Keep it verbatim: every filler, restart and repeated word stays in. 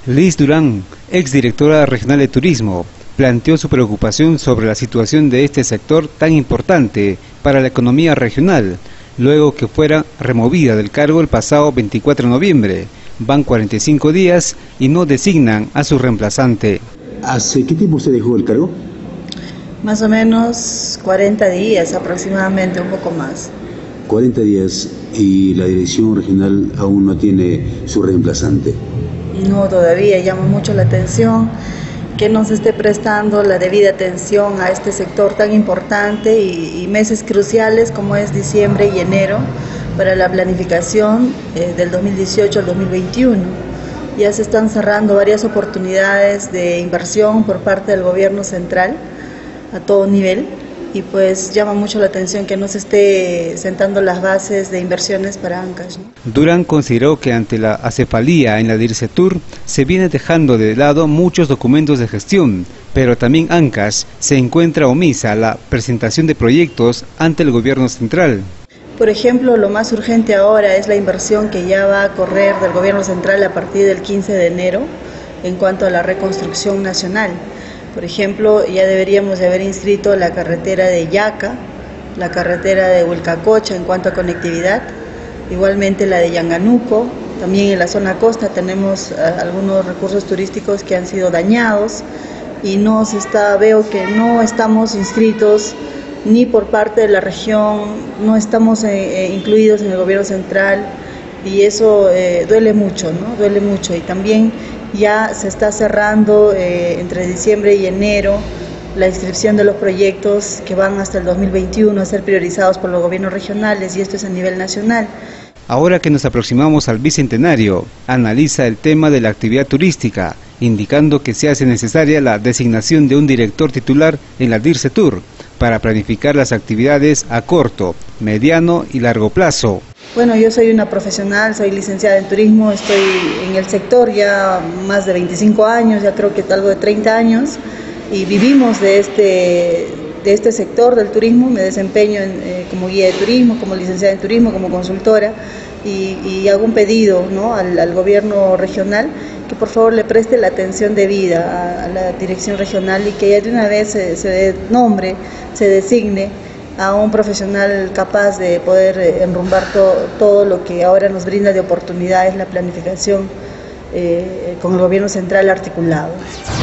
Liz Durán, exdirectora regional de turismo, planteó su preocupación sobre la situación de este sector tan importante para la economía regional, luego que fuera removida del cargo el pasado veinticuatro de noviembre. Van cuarenta y cinco días y no designan a su reemplazante. ¿Hace qué tiempo usted dejó el cargo? Más o menos cuarenta días aproximadamente, un poco más. cuarenta días y la dirección regional aún no tiene su reemplazante. No, todavía llama mucho la atención que no se esté prestando la debida atención a este sector tan importante y, y meses cruciales como es diciembre y enero para la planificación eh, del dos mil dieciocho al dos mil veintiuno. Ya se están cerrando varias oportunidades de inversión por parte del gobierno central a todo nivel y pues llama mucho la atención que no se esté sentando las bases de inversiones para Ancash, ¿no? Durán consideró que ante la acefalía en la DIRCETUR se viene dejando de lado muchos documentos de gestión, pero también Ancash se encuentra omisa a la presentación de proyectos ante el gobierno central. Por ejemplo, lo más urgente ahora es la inversión que ya va a correr del gobierno central a partir del quince de enero en cuanto a la reconstrucción nacional. Por ejemplo, ya deberíamos de haber inscrito la carretera de Yaca, la carretera de Huilcacocha en cuanto a conectividad, igualmente la de Yanganuco. También en la zona costa tenemos uh, algunos recursos turísticos que han sido dañados y no se está, veo que no estamos inscritos ni por parte de la región, no estamos eh, incluidos en el gobierno central y eso eh, duele mucho, ¿no? Duele mucho y también ya se está cerrando eh, entre diciembre y enero la inscripción de los proyectos que van hasta el dos mil veintiuno a ser priorizados por los gobiernos regionales y esto es a nivel nacional. Ahora que nos aproximamos al bicentenario, analiza el tema de la actividad turística, indicando que se hace necesaria la designación de un director titular en la DIRCETUR para planificar las actividades a corto, mediano y largo plazo. Bueno, yo soy una profesional, soy licenciada en turismo, estoy en el sector ya más de veinticinco años, ya creo que algo de treinta años, y vivimos de este, de este sector del turismo. Me desempeño en, eh, como guía de turismo, como licenciada en turismo, como consultora, y, y hago un pedido, ¿no?, al, al gobierno regional que por favor le preste la atención debida a, a la dirección regional y que ya de una vez se, se dé nombre, se designe a un profesional capaz de poder enrumbar to, todo lo que ahora nos brinda de oportunidades la planificación eh, con el gobierno central articulado.